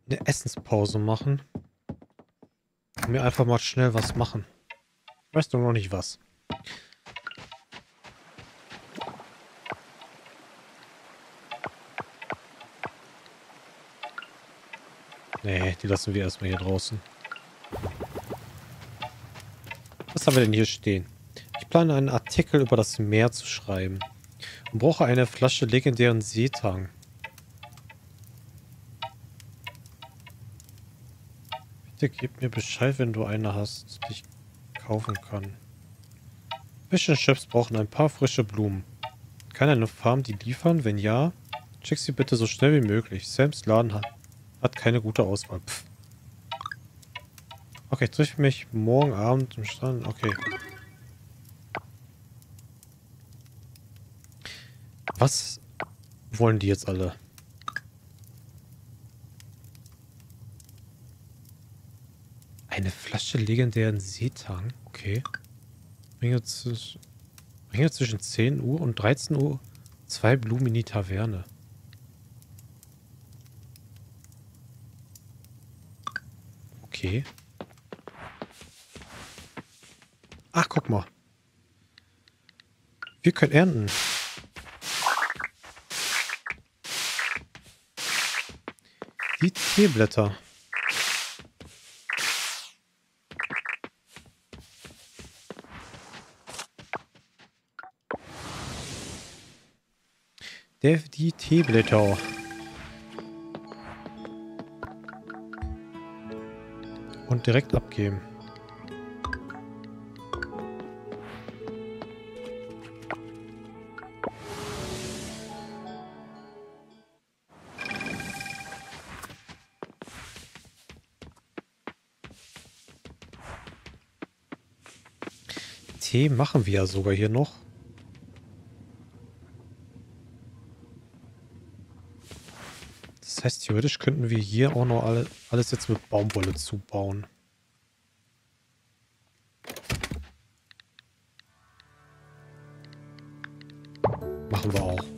eine Essenspause machen. Und mir einfach mal schnell was machen. Weißt du noch nicht was? Nee, die lassen wir erstmal hier draußen. Was haben wir denn hier stehen? Ich plane einen Artikel über das Meer zu schreiben. Und brauche eine Flasche legendären Seetang. Bitte gib mir Bescheid, wenn du eine hast, die ich kaufen kann. Fish and Chips brauchen ein paar frische Blumen. Kann eine Farm die liefern? Wenn ja, schick sie bitte so schnell wie möglich. Sams Laden hat keine gute Auswahl. Pff. Okay, ich treffe mich morgen Abend im Strand. Okay. Was wollen die jetzt alle? Eine Flasche legendären Seetang? Okay. Bringe zwischen 10 Uhr und 13 Uhr 2 Blumen in die Taverne. Okay. Ach, guck mal. Wir können ernten. Die Teeblätter. Die Teeblätter. Und direkt abgeben. Tee machen wir ja sogar hier noch. Das heißt, theoretisch könnten wir hier auch noch alles jetzt mit Baumwolle zubauen. Machen wir auch.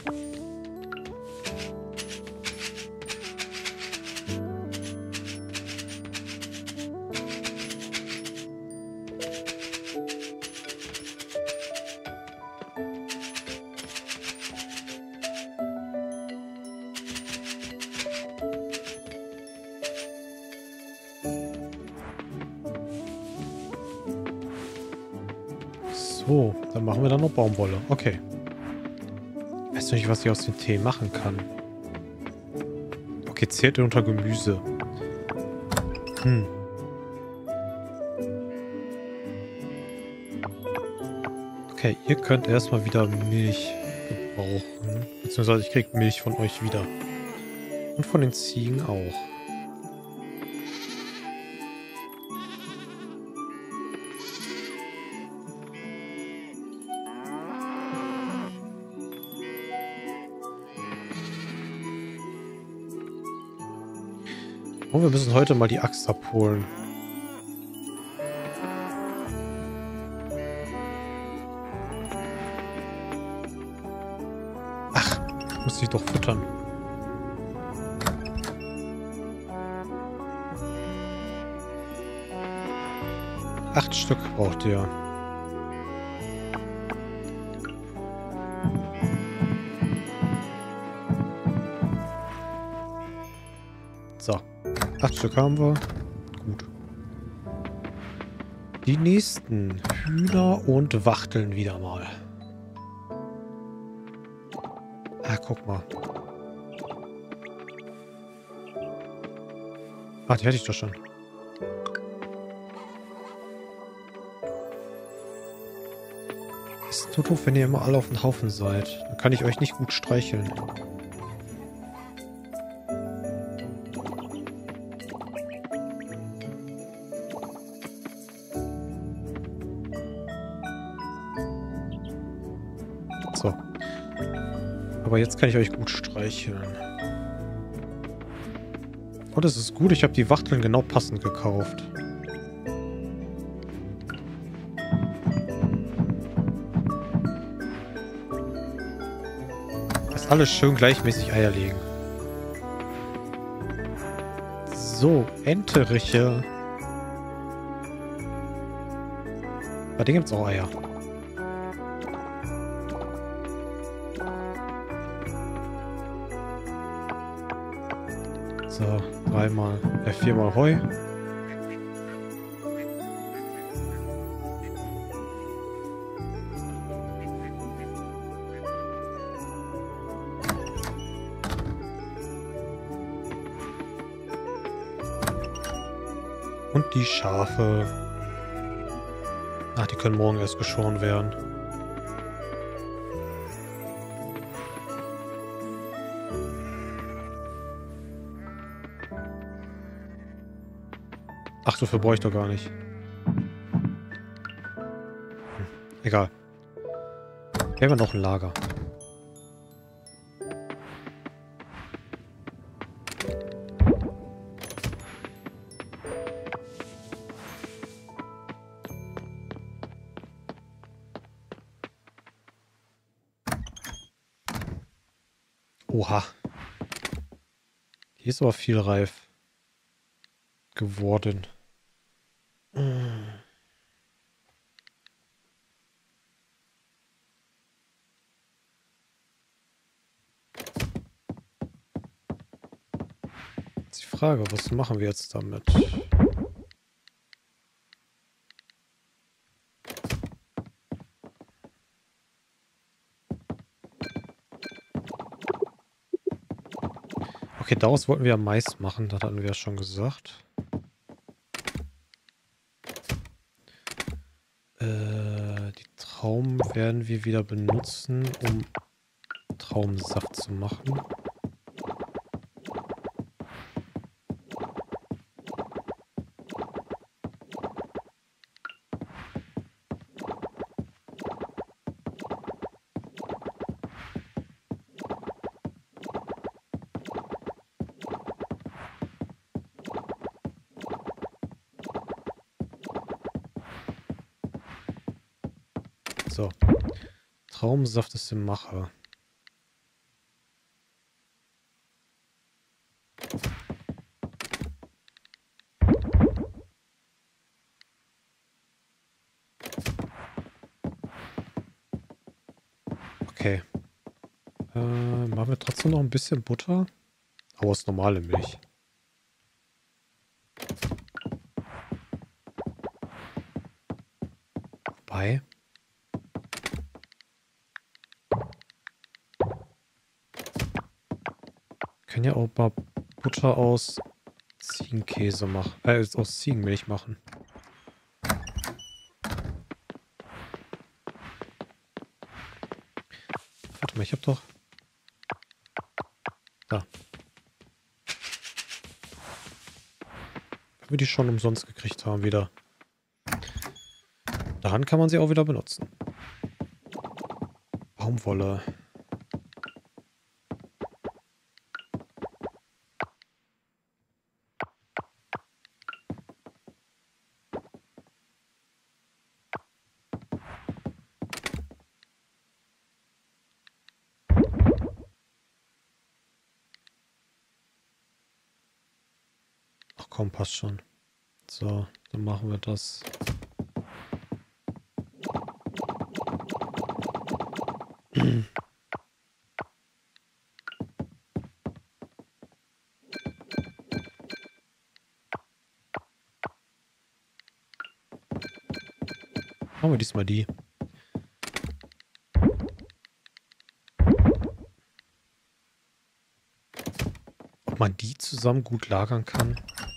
So, dann machen wir dann noch Baumwolle. Okay. Ich weiß nicht, was ich aus dem Tee machen kann. Okay, zählt unter Gemüse. Okay, ihr könnt erstmal wieder Milch gebrauchen. Beziehungsweise ich krieg Milch von euch wieder. Und von den Ziegen auch. Und wir müssen heute mal die Axt abholen. Ach, muss ich doch füttern. Acht Stück braucht ihr. So. 8 Stück haben wir. Gut. Die nächsten Hühner und Wachteln wieder mal. Ah, guck mal. Ah, die hatte ich doch schon. Ist nur doof, wenn ihr immer alle auf dem Haufen seid. Dann kann ich euch nicht gut streicheln. So. Aber jetzt kann ich euch gut streicheln. Und es ist gut, ich habe die Wachteln genau passend gekauft. Dass alle schön gleichmäßig Eier legen. So, Enteriche. Bei denen gibt's auch Eier. So, viermal Heu. Und die Schafe. Ach, die können morgen erst geschoren werden. Ach, so viel brauche ich doch gar nicht. Egal. Wir haben ja noch ein Lager. Oha. Hier ist aber viel reif geworden. Jetzt die Frage, was machen wir jetzt damit? Okay, daraus wollten wir ja Mais machen, das hatten wir ja schon gesagt. Die Trauben werden wir wieder benutzen, um Traubensaft zu machen. So. Traubensaft ist im Mache. Okay. Machen wir trotzdem noch ein bisschen Butter? Aber aus normale Milch. Wobei. Können ja auch mal Butter aus Ziegenkäse machen. Aus Ziegenmilch machen. Warte mal, ich hab doch... Da. Wenn wir die schon umsonst gekriegt haben wieder. Daran kann man sie auch wieder benutzen. Baumwolle. Ach komm, passt schon. So, dann machen wir das. Machen wir diesmal die. Ob man die zusammen gut lagern kann?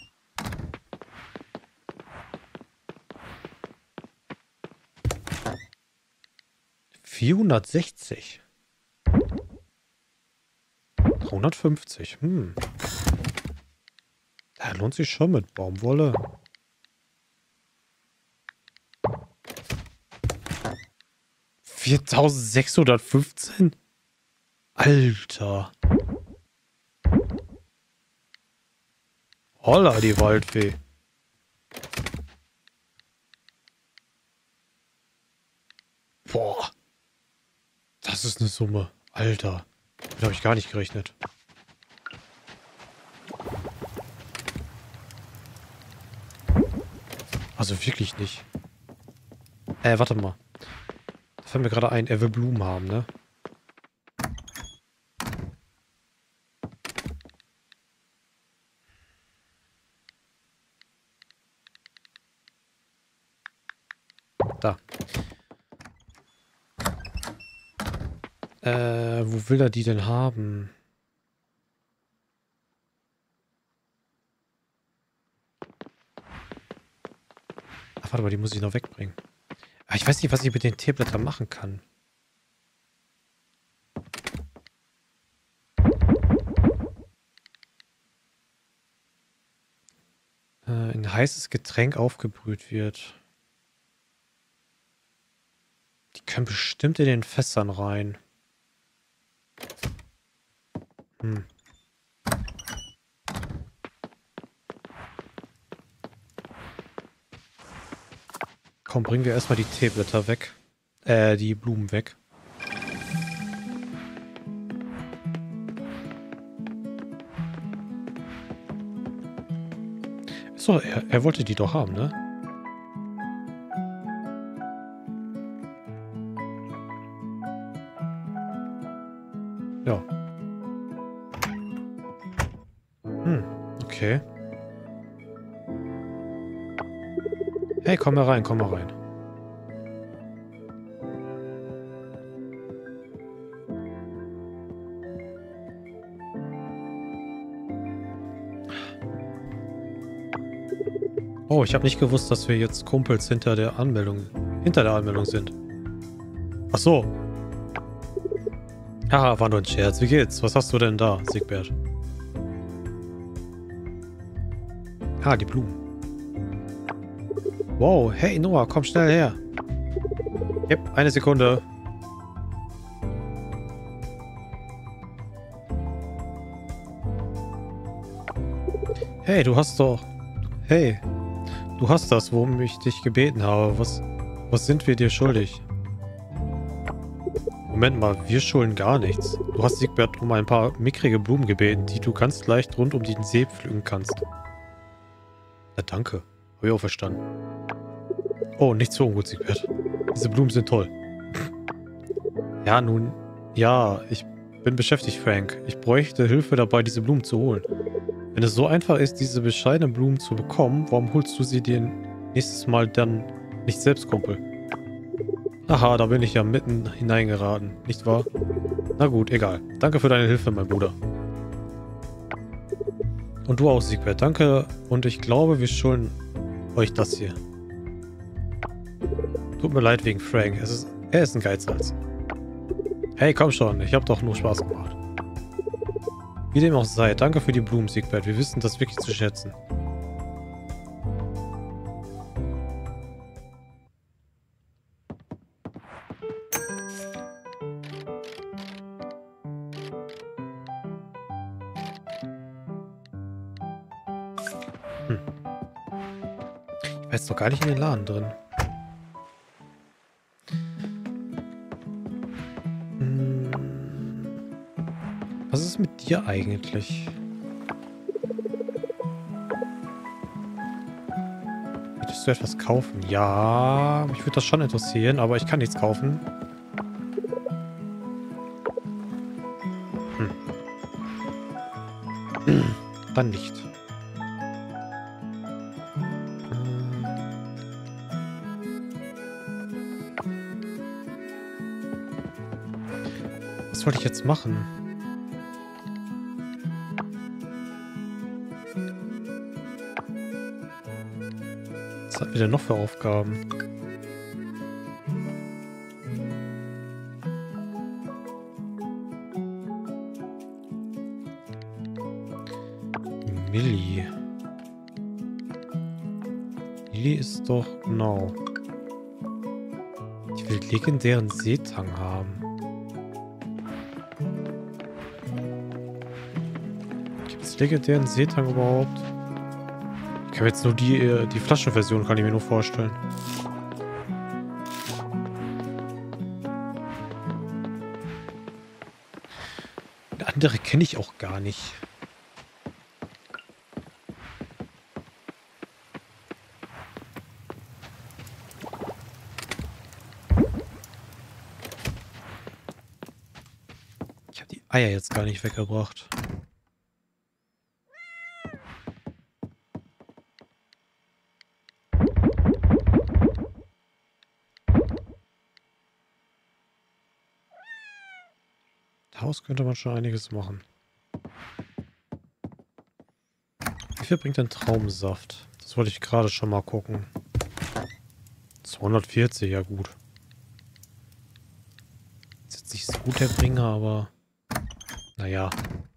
$460. 350. Da lohnt sich schon mit Baumwolle. $4.615? Alter. Holla, die Waldfee. Boah. Das ist eine Summe. Alter. Damit habe ich gar nicht gerechnet. Also wirklich nicht. Warte mal. Da fällt mir gerade ein, er will Blumen haben, ne? Da. Wo will er die denn haben? Ach, warte mal, die muss ich noch wegbringen. Aber ich weiß nicht, was ich mit den Teeblättern machen kann. Ein heißes Getränk aufgebrüht wird. Die können bestimmt in den Fässern rein. Hm. Komm, bringen wir erstmal die Teeblätter weg. Die Blumen weg. So, er wollte die doch haben, ne? Ja. Okay. Hey, komm mal rein, komm mal rein. Oh, ich habe nicht gewusst, dass wir jetzt Kumpels hinter der Anmeldung sind. Ach so. Haha, war nur ein Scherz. Wie geht's? Was hast du denn da, Siegbert? Ah, die Blumen. Wow, hey Noah, komm schnell her. Yep, eine Sekunde. Hey, du hast doch... Hey, du hast das, worum ich dich gebeten habe. Was sind wir dir schuldig? Moment mal, wir schulden gar nichts. Du hast Siegbert um ein paar mickrige Blumen gebeten, die du ganz leicht rund um den See pflücken kannst. Ja, danke. Hab ich auch verstanden. Oh, nicht so ungut, Siegbert. Diese Blumen sind toll. Ja, nun... Ja, ich bin beschäftigt, Frank. Ich bräuchte Hilfe dabei, diese Blumen zu holen. Wenn es so einfach ist, diese bescheidenen Blumen zu bekommen, warum holst du sie dir nächstes Mal dann nicht selbst, Kumpel? Aha, da bin ich ja mitten hineingeraten, nicht wahr? Na gut, egal. Danke für deine Hilfe, mein Bruder. Und du auch, Siegbert. Danke. Und ich glaube, wir schulden euch das hier. Tut mir leid wegen Frank. Er ist ein Geizhals. Hey, komm schon. Ich habe doch nur Spaß gemacht. Wie dem auch sei, danke für die Blumen, Siegbert. Wir wissen das wirklich zu schätzen. Ich war jetzt doch gar nicht in den Laden drin. Was ist mit dir eigentlich? Würdest du etwas kaufen? Ja, mich würde das schon interessieren, aber ich kann nichts kaufen. Dann nicht. Was wollte ich jetzt machen? Was hatten wir denn noch für Aufgaben? Millie. Millie ist doch... Genau. Ich will legendären Seetang haben. Gibt es legendären Seetang überhaupt? Ich habe jetzt nur die Flaschenversion, kann ich mir nur vorstellen. Eine andere kenne ich auch gar nicht. Eier jetzt gar nicht weggebracht. Daraus könnte man schon einiges machen. Wie viel bringt denn Traubensaft? Das wollte ich gerade schon mal gucken. 240, ja gut. Ist jetzt nicht so gut der Bringer, aber naja.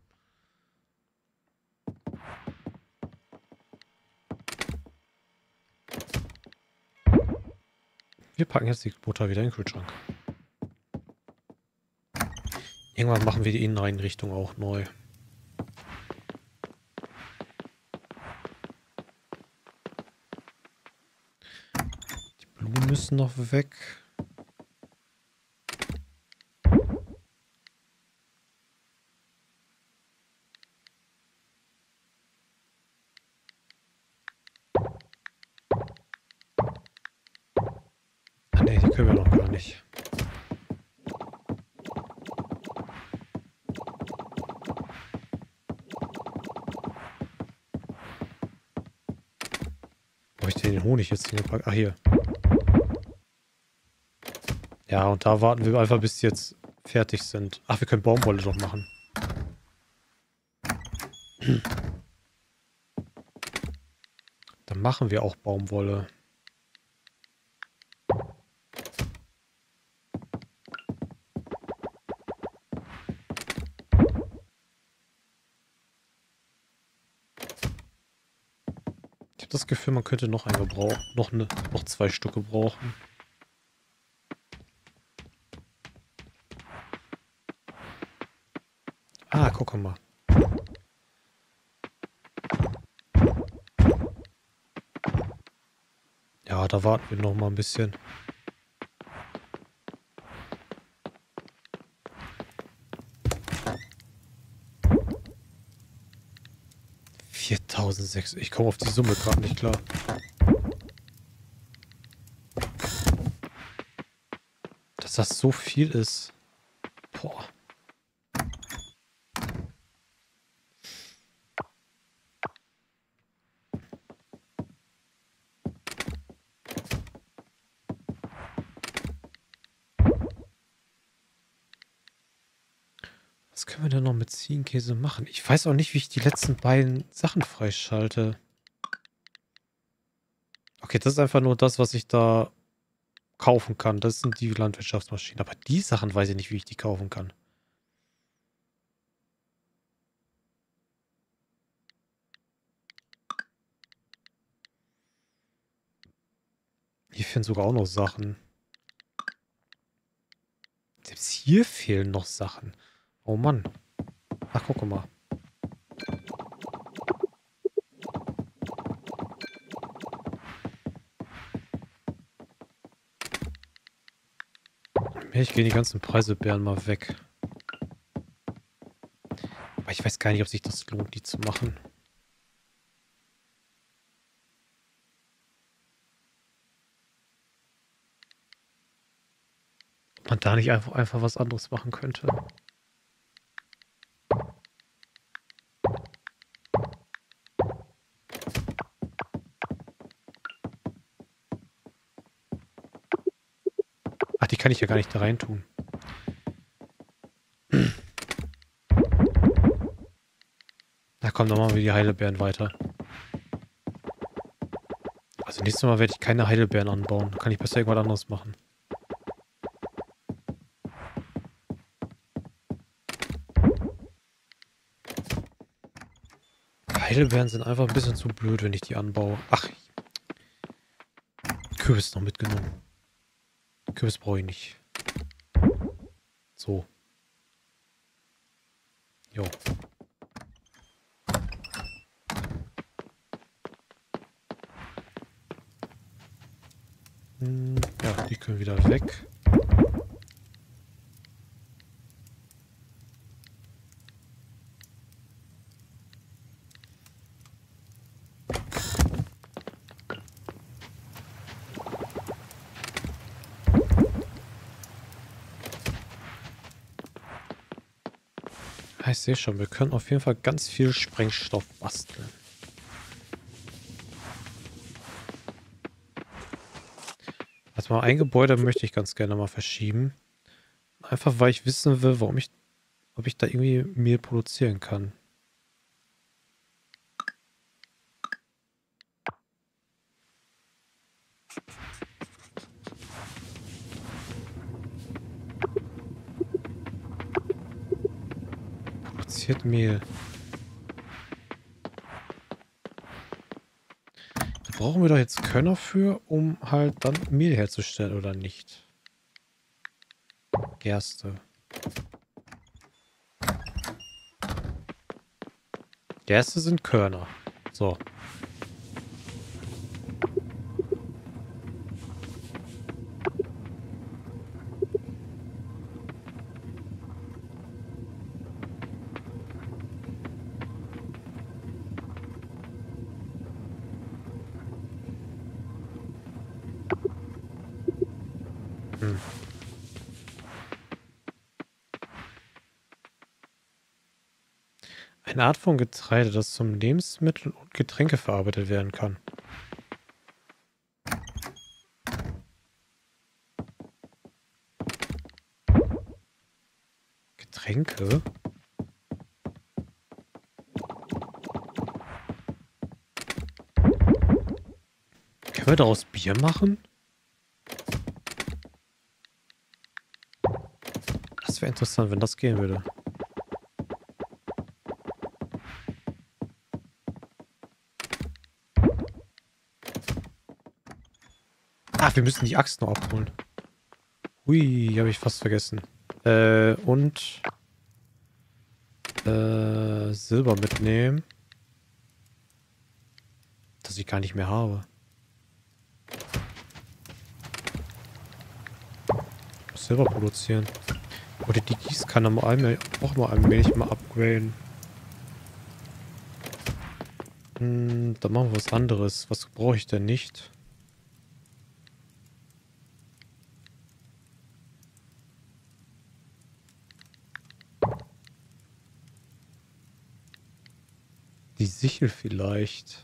Wir packen jetzt die Butter wieder in den Kühlschrank. Irgendwann machen wir die Inneneinrichtung auch neu. Die Blumen müssen noch weg. Ah ne, die können wir noch gar nicht. Wo habe ich denn den Honig jetzt hingepackt? Ach, hier. Ja, und da warten wir einfach, bis die jetzt fertig sind. Ach, wir können Baumwolle doch machen. Dann machen wir auch Baumwolle. Ich habe das Gefühl, man könnte noch eine gebrauchen. Noch 2 Stück gebrauchen. Ah, guck mal. Ja, da warten wir noch mal ein bisschen. $4.600. Ich komme auf die Summe gerade nicht klar. Dass das so viel ist. Boah. Was können wir denn noch mit Ziegenkäse machen? Ich weiß auch nicht, wie ich die letzten beiden Sachen freischalte. Okay, das ist einfach nur das, was ich da kaufen kann. Das sind die Landwirtschaftsmaschinen. Aber die Sachen weiß ich nicht, wie ich die kaufen kann. Hier fehlen sogar auch noch Sachen. Selbst hier fehlen noch Sachen. Oh Mann. Ach, guck mal. Ich gehe die ganzen Preiselbeeren mal weg. Aber ich weiß gar nicht, ob sich das lohnt, die zu machen. Ob man da nicht einfach was anderes machen könnte. Ach, die kann ich ja gar nicht da rein tun. Na komm, dann machen wir die Heidelbeeren weiter. Also nächstes Mal werde ich keine Heidelbeeren anbauen. Da kann ich besser irgendwas anderes machen. Heidelbeeren sind einfach ein bisschen zu blöd, wenn ich die anbaue. Ach, Kürbis noch mitgenommen. Kürbis brauche ich nicht. So. Jo. Ja, die können wieder weg. Ich sehe schon, wir können auf jeden Fall ganz viel Sprengstoff basteln. Also mal ein Gebäude möchte ich ganz gerne mal verschieben. Einfach weil ich wissen will, ob ich da irgendwie Mehl produzieren kann. Produziert Mehl. Da brauchen wir doch jetzt Körner für, um halt dann Mehl herzustellen, oder nicht? Gerste. Gerste sind Körner. So. Hm. Eine Art von Getreide, das zum Lebensmittel und Getränke verarbeitet werden kann. Getränke? Können wir daraus Bier machen? Das wäre interessant, wenn das gehen würde. Ach, wir müssen die Axt noch abholen. Hui, habe ich fast vergessen. Und Silber mitnehmen. Das ich gar nicht mehr habe. Ich muss Silber produzieren. Oder die Gießkanne auch mal allmählich mal upgraden. Dann machen wir was anderes. Was brauche ich denn nicht? Die Sichel vielleicht.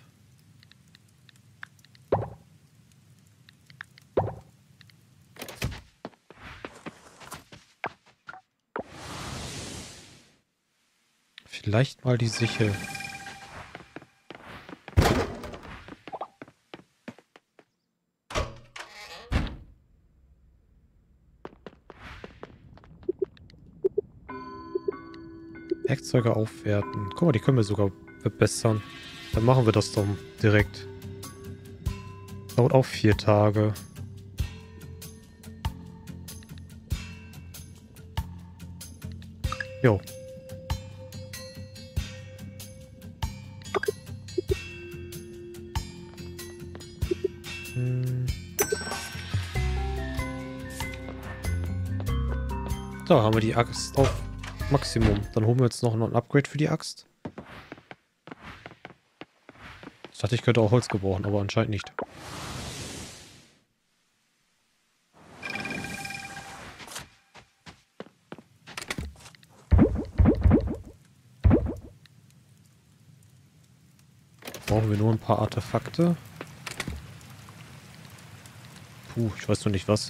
Vielleicht mal die Sichel. Werkzeuge aufwerten. Guck mal, die können wir sogar verbessern. Dann machen wir das doch direkt. Dauert auch 4 Tage. Jo. Da haben wir die Axt auf Maximum. Dann holen wir jetzt noch ein Upgrade für die Axt. Ich dachte, ich könnte auch Holz gebrauchen, aber anscheinend nicht. Brauchen wir nur ein paar Artefakte. Puh, ich weiß noch nicht was.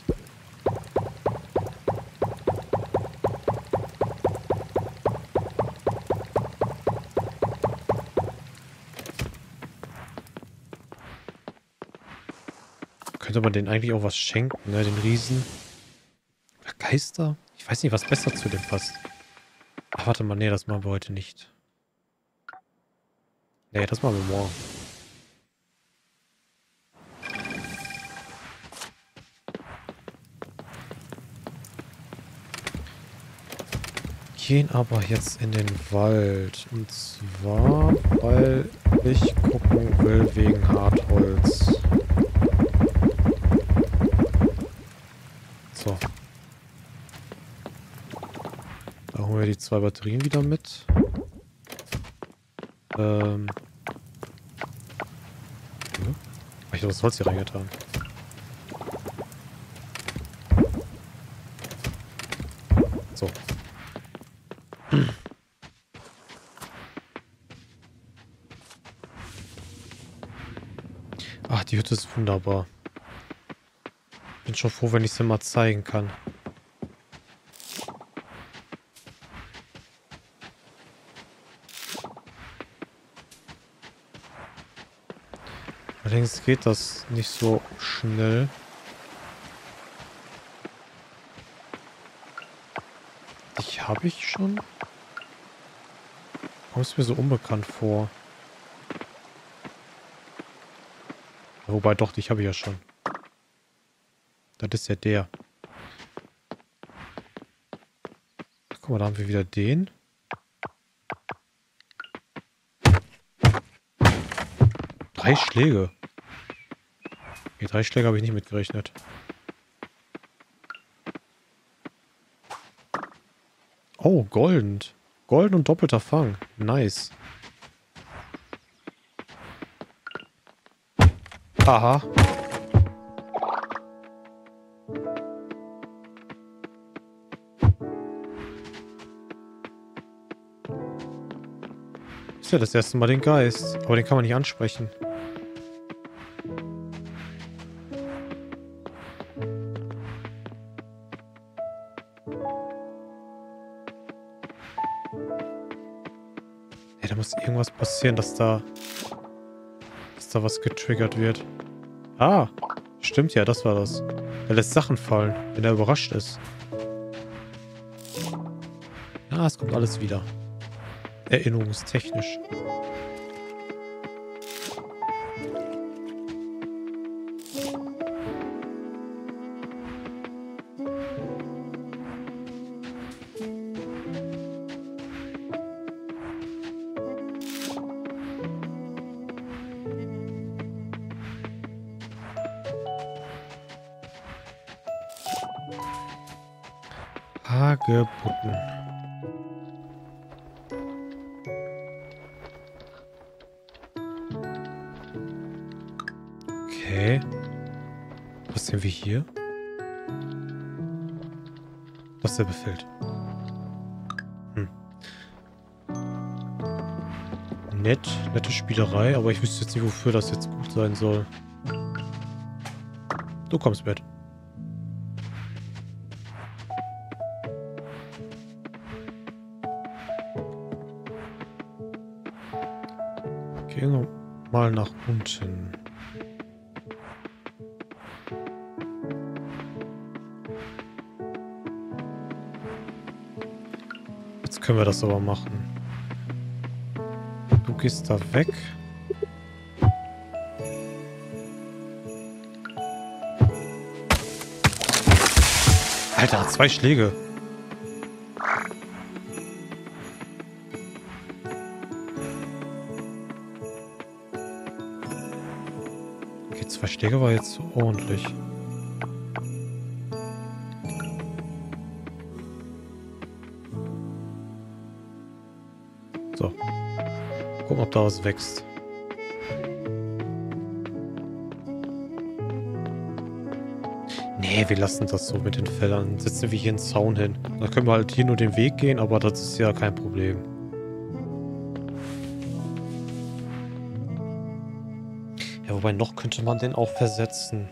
Könnte man denen eigentlich auch was schenken, ne? Den Riesen. Oder Geister? Ich weiß nicht, was besser zu dem passt. Ach, warte mal, nee, das machen wir heute nicht. Nee, das machen wir morgen. Gehen aber jetzt in den Wald. Und zwar, weil ich gucken will wegen Hartholz. So. Da holen wir die 2 Batterien wieder mit. Ich habe das Holz hier reingetan. So. Ach, die Hütte ist wunderbar. Bin schon froh, wenn ich sie mal zeigen kann. Allerdings geht das nicht so schnell. Die habe ich schon? Kommt es mir so unbekannt vor? Wobei doch, dich habe ich ja schon. Das ist ja der. Guck mal, da haben wir wieder den. Drei Schläge. Okay, 3 Schläge habe ich nicht mitgerechnet. Oh, golden. Golden und doppelter Fang. Nice. Aha. Ist ja das erste Mal den Geist. Aber den kann man nicht ansprechen. Ja, da muss irgendwas passieren, dass da was getriggert wird. Ah, stimmt ja, das war das. Er lässt Sachen fallen, wenn er überrascht ist. Ja, es kommt alles wieder. Erinnerungstechnisch. Hagebutten. Okay. Was sehen wir hier? Dasselbe Feld. Nette Spielerei, aber ich wüsste jetzt nicht, wofür das jetzt gut sein soll. Du kommst mit. Gehen wir mal nach unten. Jetzt können wir das aber machen. Du gehst da weg. Alter, 2 Schläge. Okay, 2 Schläge war jetzt so ordentlich. So. Gucken, ob da was wächst. Nee, wir lassen das so mit den Feldern. Setzen wir hier einen Zaun hin. Da können wir halt hier nur den Weg gehen, aber das ist ja kein Problem. Ja, wobei noch könnte man den auch versetzen.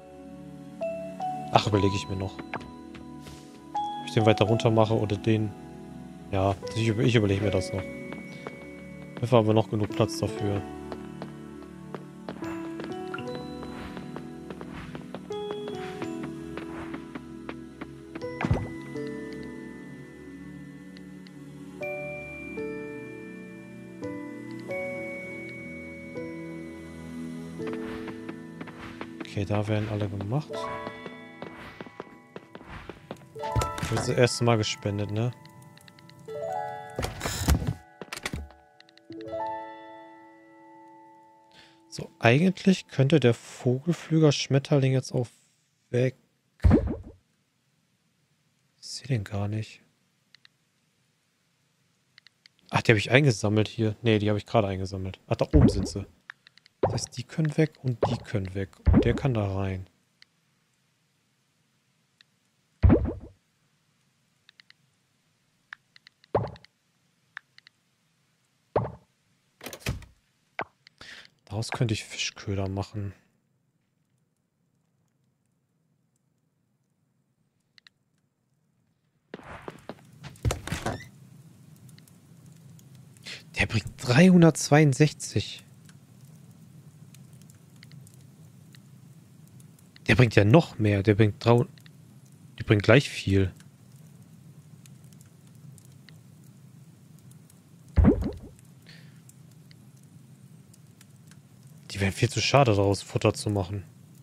Ach, überlege ich mir noch. Ob ich den weiter runter mache oder den... Ja, ich überlege mir das noch. Dafür haben wir noch genug Platz dafür. Okay, da werden alle gemacht. Das ist das erste Mal gespendet, ne? So, eigentlich könnte der Vogelflüger-Schmetterling jetzt auch weg. Ich sehe den gar nicht. Ach, die habe ich eingesammelt hier. Ne, die habe ich gerade eingesammelt. Ach, da oben sind sie. Das heißt, die können weg und die können weg. Und der kann da rein. Daraus könnte ich Fischköder machen. Der bringt 362. Der bringt ja noch mehr. Der bringt 300. Die bringt gleich viel. Die wären viel zu schade, daraus Futter zu machen.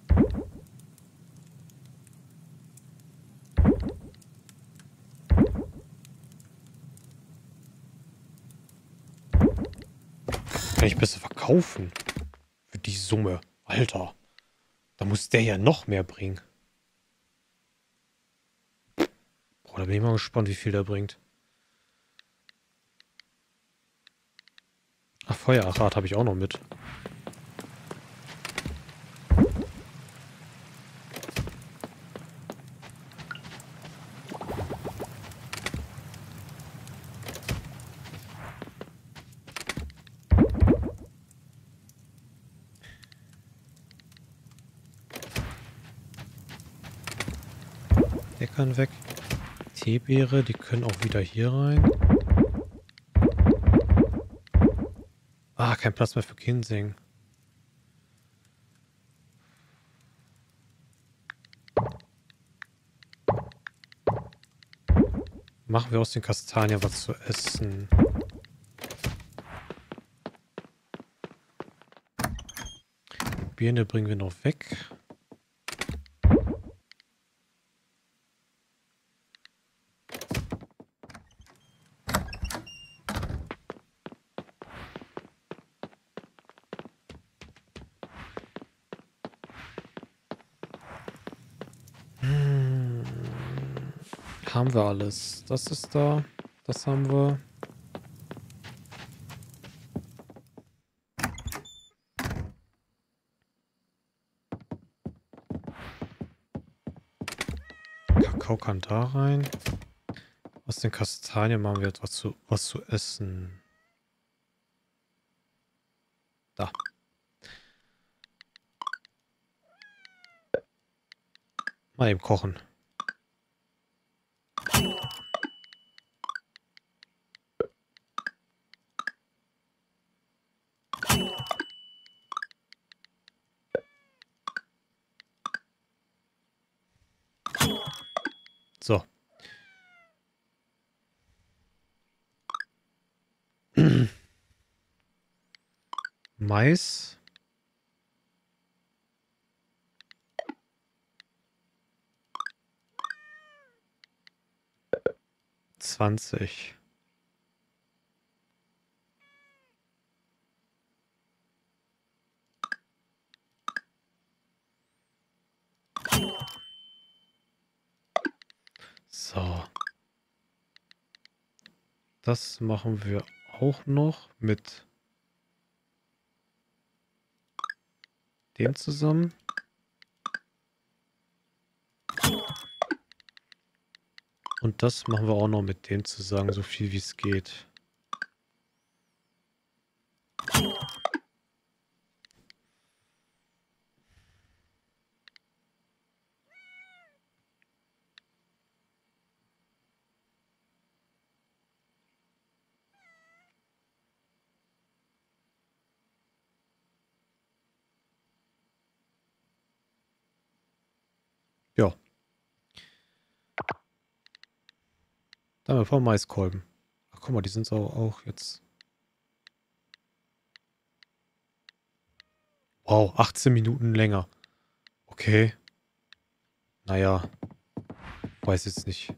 Kann ich besser verkaufen. Für die Summe. Alter. Da muss der ja noch mehr bringen. Boah, da bin ich mal gespannt, wie viel der bringt. Ach, Feuerrad habe ich auch noch mit. Der kann weg. Teebeere, die können auch wieder hier rein. Ah, kein Platz mehr für Ginseng. Machen wir aus den Kastanien was zu essen. Birne bringen wir noch weg. Haben wir alles. Das ist da. Das haben wir. Kakao kann da rein. Aus den Kastanien machen wir etwas was zu essen. Da. Mal eben kochen. So. Mais. $20. So. Das machen wir auch noch mit dem zusammen. Und das machen wir auch noch mit dem zusammen, so viel wie es geht. Ja. Da haben wir ein paar Maiskolben. Ach, guck mal, die sind auch jetzt. Wow, 18 Minuten länger. Okay. Naja. Weiß jetzt nicht.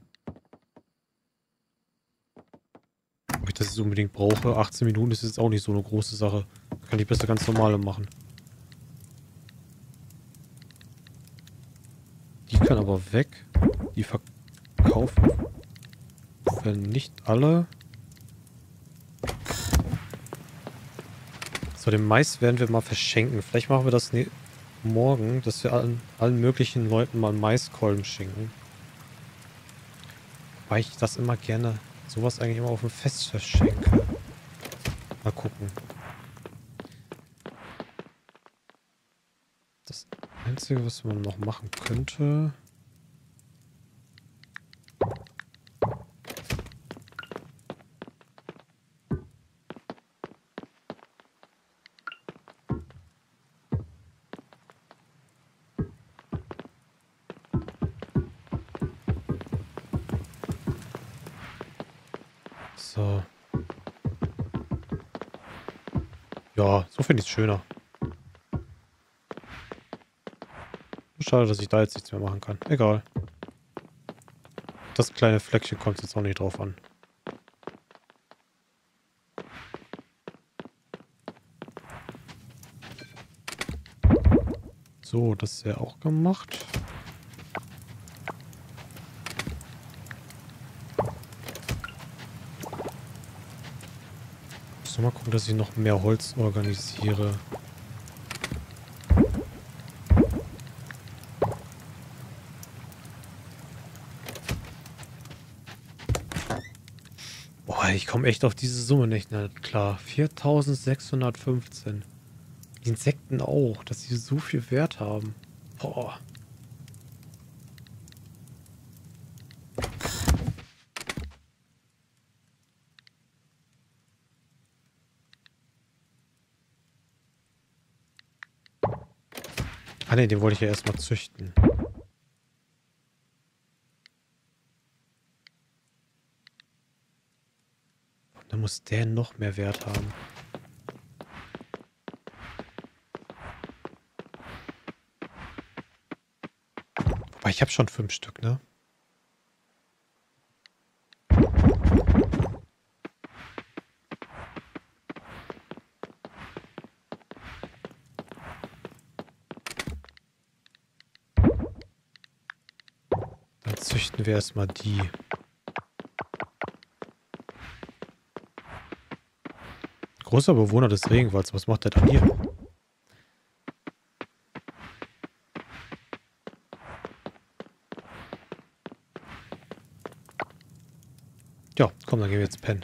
Ob ich das jetzt unbedingt brauche. 18 Minuten ist jetzt auch nicht so eine große Sache. Kann ich besser ganz normale machen. Die kann aber weg. Die verkaufen. Wenn nicht alle. So, den Mais werden wir mal verschenken. Vielleicht machen wir das morgen, dass wir allen möglichen Leuten mal Maiskolben schenken. Weil ich das immer gerne, sowas eigentlich immer auf dem Fest verschenke. Mal gucken. Einzige, was man noch machen könnte... So. Ja, so finde ich es schöner. Schade, dass ich da jetzt nichts mehr machen kann. Egal. Das kleine Fleckchen kommt jetzt auch nicht drauf an. So, das ist ja auch gemacht. Ich muss mal gucken, dass ich noch mehr Holz organisiere. Boah, ich komme echt auf diese Summe nicht klar. 4615. Die Insekten auch, dass sie so viel Wert haben. Boah. Ah ne, den wollte ich ja erstmal züchten. Dann muss der noch mehr Wert haben. Wobei, ich habe schon 5 Stück, ne? Dann züchten wir erstmal die. Großer Bewohner des Regenwalds, was macht der dann hier? Ja, komm, dann gehen wir jetzt pennen.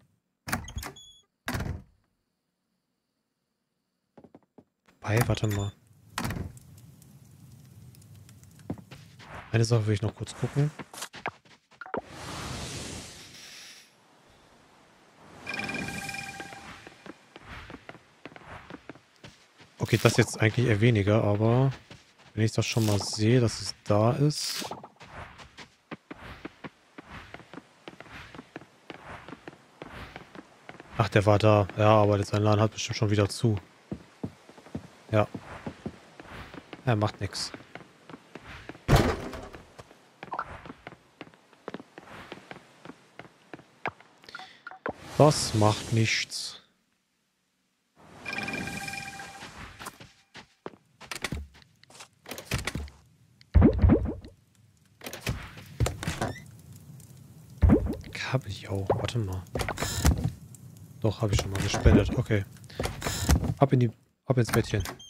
Wobei, warte mal. Eine Sache will ich noch kurz gucken. Okay, das jetzt eigentlich eher weniger, aber wenn ich das schon mal sehe, dass es da ist. Ach, der war da. Ja, aber sein Laden hat bestimmt schon wieder zu. Ja. Er macht nichts. Das macht nichts. Kabeljau, warte mal. Doch, habe ich schon mal gespendet. Okay. Ab ins Bettchen.